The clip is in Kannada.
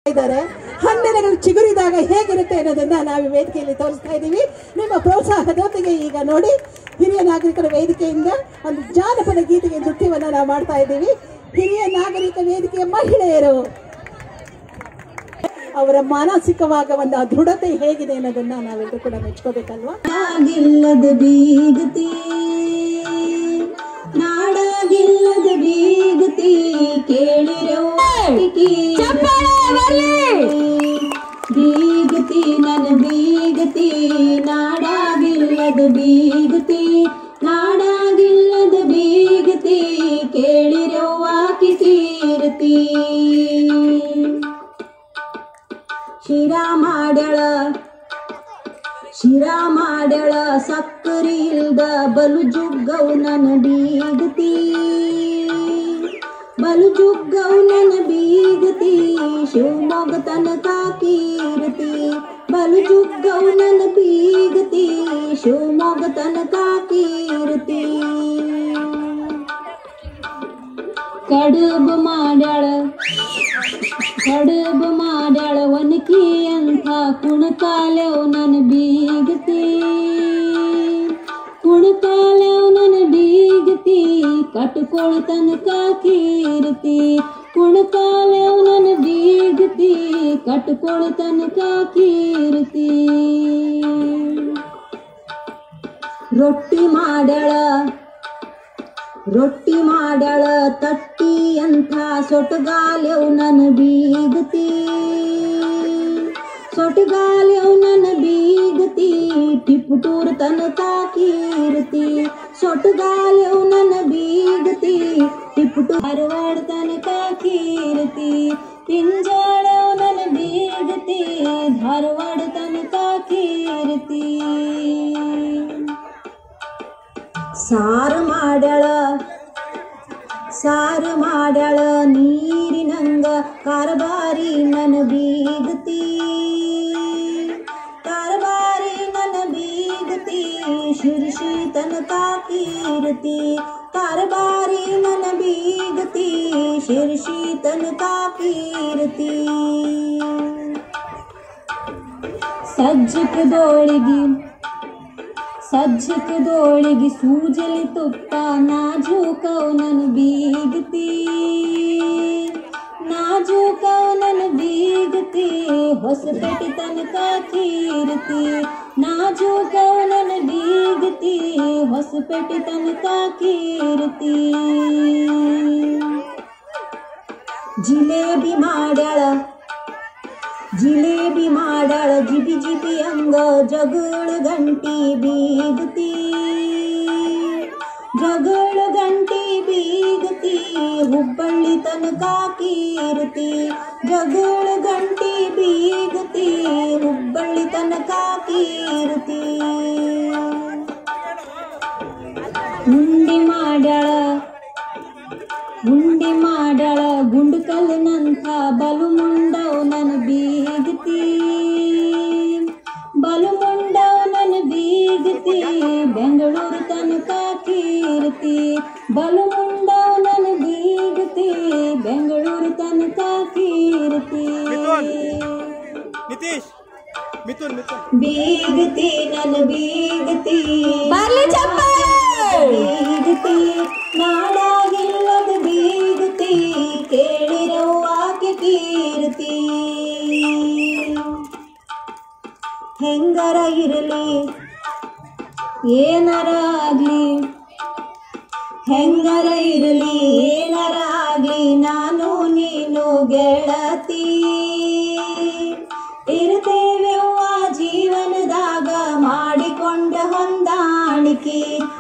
ಇದ್ದಾರೆ. ಹಣ್ಣೆಲೆಗಳು ಚಿಗುರಿದಾಗ ಹೇಗಿರುತ್ತೆ ಅನ್ನೋದನ್ನ ನಾವು ವೇದಿಕೆಯಲ್ಲಿ ತೋರಿಸ್ತಾ ಇದ್ದೀವಿ. ನಿಮ್ಮ ಪ್ರೋತ್ಸಾಹದೊಂದಿಗೆ ಈಗ ನೋಡಿ, ಹಿರಿಯ ನಾಗರಿಕರ ವೇದಿಕೆಯಿಂದ ಒಂದು ಜಾನಪದ ಗೀತೆಗೆ ನೃತ್ಯವನ್ನ ನಾವು ಮಾಡ್ತಾ ಇದ್ದೀವಿ. ಹಿರಿಯ ನಾಗರಿಕ ವೇದಿಕೆಯ ಮಹಿಳೆಯರು ಅವರ ಮಾನಸಿಕವಾಗ ಒಂದು ದೃಢತೆ ಹೇಗಿದೆ ಅನ್ನೋದನ್ನ ನಾವೆಲ್ಲರೂ ಕೂಡ ಮೆಚ್ಕೋಬೇಕಲ್ವಾ. ನಾಡಾಗಿಲ್ಲದ ಬೀಗತಿ ಕೇಳಿರೋ ಬೀಗತಿ ನನ್ನ ಬೀಗತಿ ನಾಡಾಗಿಲ್ಲದ ಬೀಗತಿ ನಾಡಾಗಿಲ್ಲದ ಬೀಗತಿ ಕೇಳಿರೋ ಆಕಿ ಕೀರ್ತಿ ಶಿರಾ ಮಾಡ್ಯಾಳ ಸಕ್ಕರಿ ಇಲ್ದ ಬಲು ಜುಗ್ಗವು ನನ್ನ ಬೀಗತಿ ಬಲು ಜುಗ್ಗವು ನನ್ನ ಬೀಗತಿ ಶಿವಮೊಗ್ಗ ತನಕ ಕೀರ್ತಿ ಬಲು ಜುಗ್ಗವು ನನ್ನ ಬೀಗತಿ ಶಿವಮೊಗ್ಗ ತನಕ ಕೀರ್ತಿ ಕಡುಬು ಮಾಡ್ಯಾಳ ಒನಕಿ ಅಂತ ಕುಣಕಾಲೆವು ನನ್ನ ಬೀಗತಿ ಕುಣಕಾಲೆವು ನನ್ನ ಬೀಗತಿ ಕಟ್ಕೊಳು ತನಕ ಕೀರ್ತಿ ಕುಣಕಾಲೆವು ನನ್ನ ಬೀಗತಿ ಕಟ್ಕೊಳು ತನಕ ಕೀರ್ತಿ ರೊಟ್ಟಿ ಮಾಡ್ಯಾಳ ತಟ್ಟಿ ಅಂತ ಸೊಟಗಾಲೆವು ನನ್ನ ಬೀಗತಿ ಸೊಟಗಾಲೆವು ನನ್ನ ಬೀಗತಿ ಟಿಪ್ಪುಟೂರು ತನಕ ಕೀರ್ತಿ ಸೊಟಗಾಲೆವು ನನ್ನ ಬೀಗತಿ ಟಿಪ್ಪುಟೂರು ಧಾರವಾಡ ತನಕ ಕೀರ್ತಿ ಪಿಂಜಾಳೆವು ನನ್ನ ಬೀಗತಿ ಧಾರವಾಡ ತನಕ ಕೀರ್ತಿ ಸಾರು ಮಾಡ್ಯಾಳ ನೀರಿನಂಗ ಕಾರಬಾರಿ ನನ್ನ ಬೀಗತಿ ಕಾರಬಾರಿ ನನ್ನ ಬೀಗತಿ ಶಿರ್ಷಿ ತನಕ ಕೀರ್ತಿ ಕಾರಬಾರಿ ನನ್ನ ಬೀಗತಿ ಶಿರ್ಷಿ ತನಕ ಕೀರ್ತಿ ಸಜ್ಜಕದೋಳಿಗೆ ಸೂಜಲಿ ತುಪ್ಪ ನಾಜೂಕವು ನನ್ನ ಬೀಗತಿ ನಾಜೂಕವು ನನ್ನ ಬೀಗತಿ ಹೊಸಪೇಟೆ ತನಕ ಕೀರ್ತಿ ನಾಜೂಕವು ನನ್ನ ಬೀಗತಿ ಹೊಸಪೇಟೆ ತನಕ ಕೀರ್ತಿ ಜಿಲೇಬಿ ಮಾಡ್ಯಾಳ ಜಿಬಿ ಜಿಬಿ ಅಂಗ ಜಗಳ ಗಂಟಿ ಬೀಗತಿ ಜಗಳ ಗಂಟಿ ಬೀಗತಿ ಹುಬ್ಬಳ್ಳಿ ತನಕ ಕೀರ್ತಿ ಜಗಳ ಗಂಟಿ ಬೀಗತಿ ಹುಬ್ಬಳ್ಳಿ ತನಕ ಕೀರ್ತಿ ಉಂಡಿ ಮಾಡ್ಯಾಳ ಗುಂಡುಕಲ್ಲಿನಂಥ ಬಲು ಮುಂಡವು ನನ್ನ ಬೀಗತಿ ಬಲು ಮುಂಡವು ನನ್ನ ಬೀಗತಿ ಬೆಂಗಳೂರು ತನಕ ಕೀರ್ತಿ ಬಲು ಮುಂಡವು ನನ್ನ ಬೀಗತಿ ಬೆಂಗಳೂರು ತನಕ ಕೀರ್ತಿ ಬೀಗತಿ ನನ್ನ ಬೀಗತಿ ಬೀಗತಿ ನಾಡಾಗಿಲ್ಲದ ಬೀಗತಿ ಕೇಳಿರೋ ಆಕೆ ಕೀರ್ತಿ ಹೆಂಗರ ಇರಲಿ ಏನರ ಆಗ್ಲಿ ಹೆಂಗರ ಇರಲಿ ಏನರ ಆಗ್ಲಿ ನಾನು ನೀನು ಗೆಳತಿ ಇರ್ತೇವೆ ಜೀವನದಾಗ ಮಾಡಿಕೊಂಡ ಹೊಂದಾಣಿಕೆ